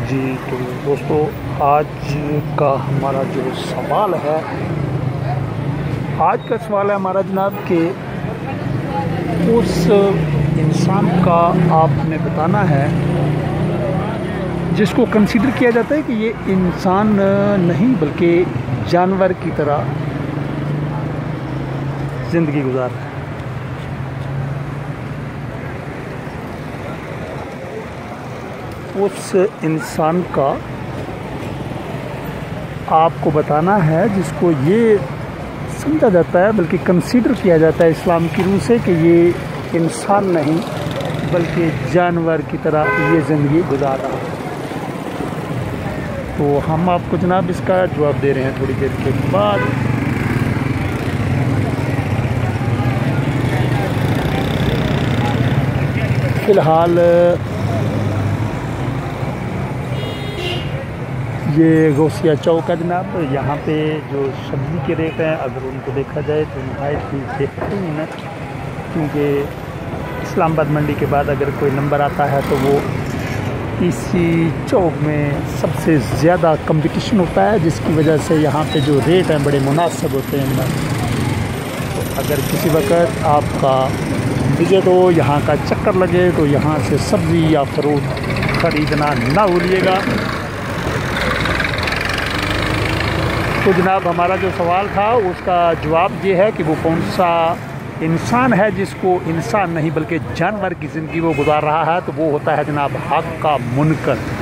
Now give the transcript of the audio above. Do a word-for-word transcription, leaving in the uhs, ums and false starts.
जी तो दोस्तों, आज का हमारा जो सवाल है आज का सवाल है हमारा जनाब कि उस इंसान का आपने बताना है जिसको कंसीडर किया जाता है कि ये इंसान नहीं बल्कि जानवर की तरह ज़िंदगी गुजार रहा है। उस इंसान का आपको बताना है जिसको ये समझा जाता है बल्कि कंसीडर किया जाता है इस्लाम की रूह से कि ये इंसान नहीं बल्कि जानवर की तरह ये ज़िंदगी गुजार रहा है। तो हम आपको जनाब इसका जवाब दे रहे हैं थोड़ी देर के बाद। फ़िलहाल ये गौसिया चौक है जनाब। यहाँ पे जो सब्ज़ी के रेट हैं अगर उनको देखा जाए तो नहायत ही बेहतरीन है, क्योंकि इस्लामाबाद मंडी के बाद अगर कोई नंबर आता है तो वो इसी चौक में सबसे ज़्यादा कंपटीशन होता है, जिसकी वजह से यहाँ पे जो रेट हैं बड़े मुनासिब होते हैं। तो अगर किसी वक्त आपका विजिट हो, यहाँ का चक्कर लगे तो यहाँ से सब्ज़ी या फ्रूट ख़रीदना ना भूलिएगा। तो जनाब हमारा जो सवाल था उसका जवाब ये है कि वो कौन सा इंसान है जिसको इंसान नहीं बल्कि जानवर की ज़िंदगी वो गुजार रहा है। तो वो होता है जनाब हक़ का मुनकर।